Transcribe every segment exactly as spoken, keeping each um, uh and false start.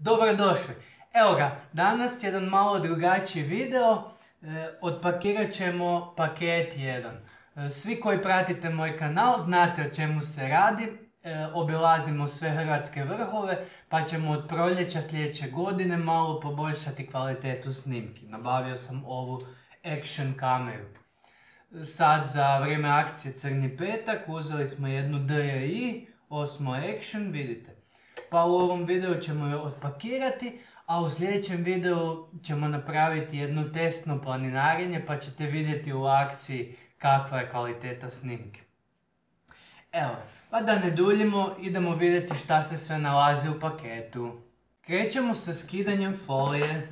Dobrodošli. Evo ga, danas jedan malo drugačiji video. E, otpakirat ćemo paket jedan. E, svi koji pratite moj kanal znate o čemu se radi. E, obilazimo sve hrvatske vrhove, pa ćemo od proljeća sljedeće godine malo poboljšati kvalitetu snimki. Nabavio sam ovu action kameru. Sad za vrijeme akcije Crni petak uzeli smo jednu D J I, osmo action, vidite. Pa u ovom videu ćemo je otpakirati, a u sljedećem videu ćemo napraviti jedno testno planinarenje pa ćete vidjeti u akciji kakva je kvaliteta snimke. Evo, pa da ne duljimo, idemo vidjeti šta se sve nalazi u paketu. Krećemo sa skidanjem folije.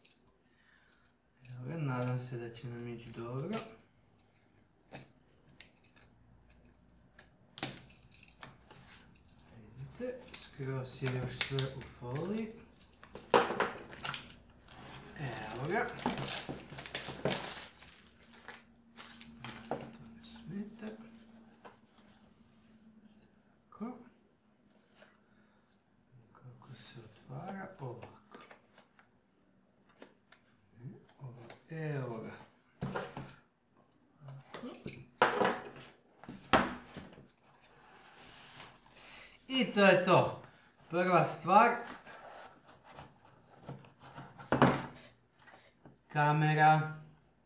Evo, nadam se da će nam ići dobro. Vidite, skroz je još sve u foliji. Evo ga. To ne smete. Tako. Kako se otvara? Ovako. Evo ga. I to je to. Prva stvar. Kamera.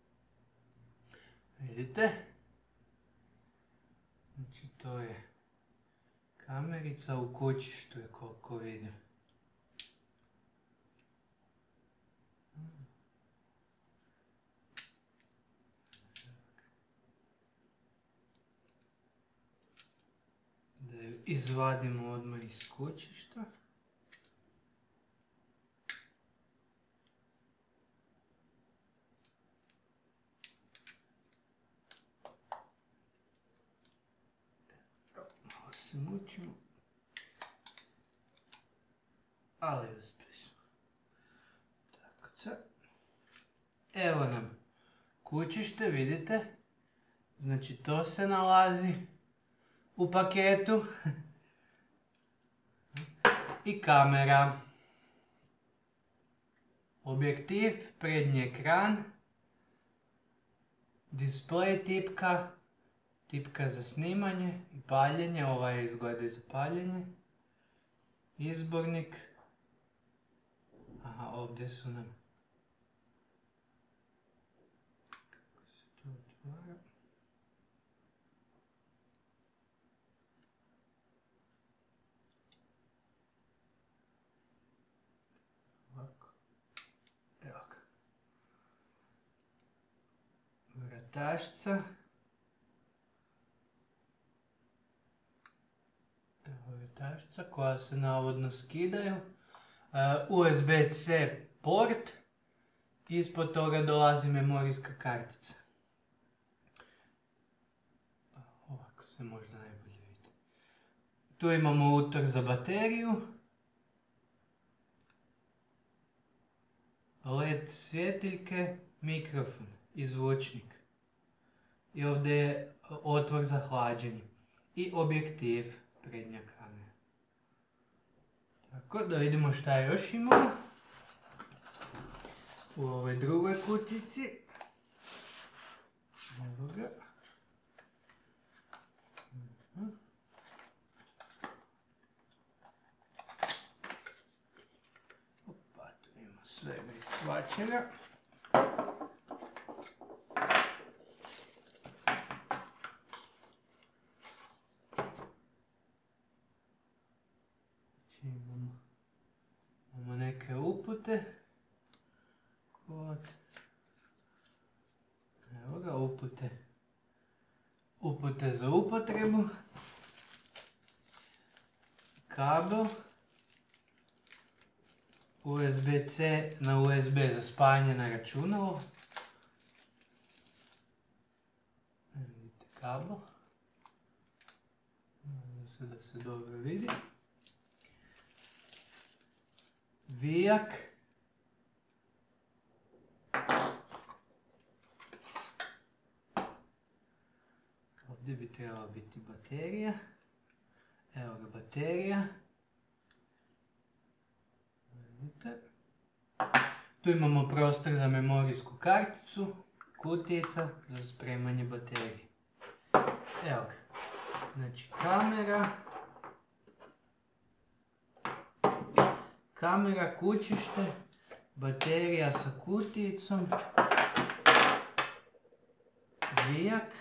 Vidite? Znači to je kamerica u kućištu je koliko vidim. Da ju izvadimo odmah iz kućišta. Malo se mučimo. Ali uspjeli smo. Tako sad. Evo nam kućište, vidite. Znači to se nalazi u paketu. I kamera. Objektiv, prednji ekran. Display tipka. Tipka za snimanje i paljenje, ova je izgleda za paljenje. Izbornik. Aha, ovdje su nam. Kako se to otvara? Ovako. Evo ga. Vratašca. Vratašca koja se navodno skidaju. U S B C port. Ispod toga dolazi memorijska kartica. Ovako se možda najbolje vidi. Tu imamo utor za bateriju. L E D svjetiljke, mikrofon i zvučnik. I ovdje je otvor za hlađenje. I objektiv, prednja kamera. Tako da vidimo šta još imamo. U ovoj drugoj kutici. Evo ga. Opa, tu ima svega i svačega. Imamo, imamo neke upute. Kod. Evo ga, upute. Upute za upotrebu. Kabel. U S B C na U S B za spajanje na računalo. Vidite kabel. Nadam se da se dobro vidi. Vijak. Ovdje bi trebala biti baterija. Evo ga baterija. vidite. Tu imamo prostor za memorijsku karticu, kutijica za spremanje baterije. Evo ga. Znači kamera, kamera, kućište, baterija sa kutijicom, vijak,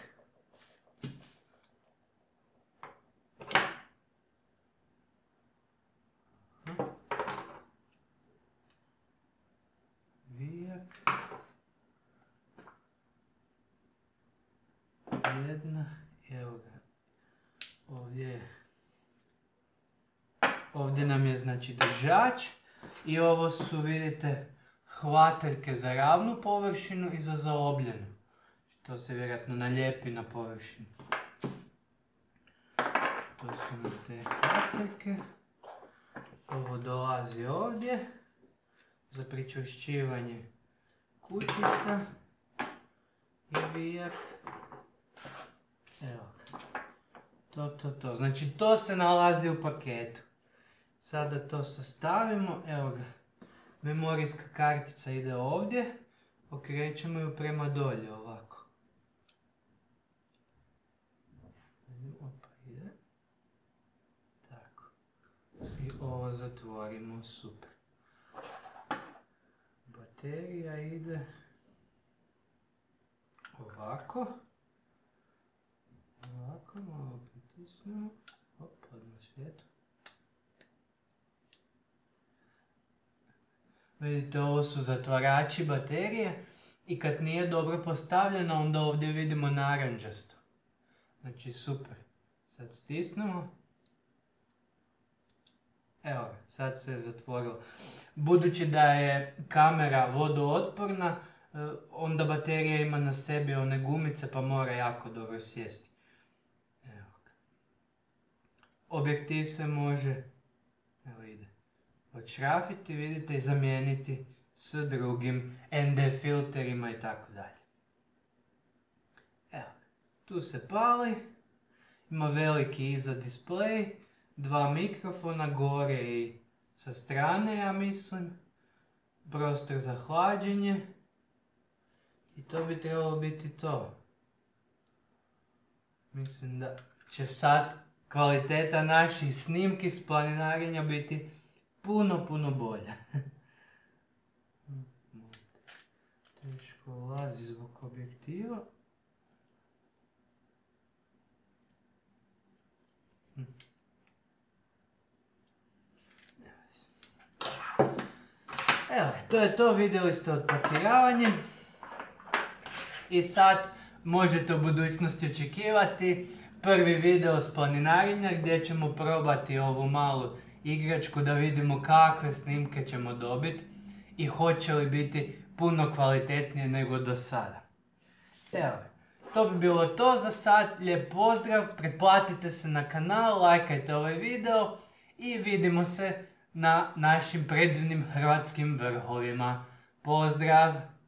vijak, jedna, evo ga, ovdje je, ovdje nam je znači držač i ovo su, vidite, hvataljke za ravnu površinu i za zaobljenu. To se vjerojatno nalijepi na površinu. To su nam te hvataljke. Ovo dolazi ovdje za pričvršćivanje kućišta i vijak. Evo ga. To, to, to. Znači to se nalazi u paketu. Sada to sastavimo. Evo ga. Memorijska kartica ide ovdje. Okrećemo ju prema dolje ovako. Opa, ide. Tako. I ovo zatvorimo. Super. Baterija ide ovako. Ovako, malo pritisnemo. Opa, odmah svijetlo. Vidite, ovo su zatvarači baterije i kad nije dobro postavljeno, onda ovdje vidimo narančasto. Znači super. Sad stisnemo. Evo, sad se je zatvorilo. Budući da je kamera vodootporna, onda baterija ima na sebi one gumice pa mora jako dobro sjesti. Evo ga. Objektiv se može, evo ide, odšrafiti, vidite, i zamijeniti s drugim N D filterima i tako dalje. Evo, tu se pali, ima veliki iza display, dva mikrofona gore i sa strane, ja mislim, prostor za hlađenje i to bi trebalo biti to. Mislim da će sad kvaliteta naših snimki s planinarenja biti puno, puno bolja. Teško ulazi zbog objektiva. Evo, to je to, vidjeli ste odpakiravanje. I sad možete u budućnosti očekivati prvi video s planinarenja gdje ćemo probati ovu malu igračku da vidimo kakve snimke ćemo dobiti i hoće li biti puno kvalitetnije nego do sada. Evo, to bi bilo to za sad. Lijep pozdrav, pretplatite se na kanal, lajkajte ovaj video i vidimo se na našim predivnim hrvatskim vrhovima. Pozdrav!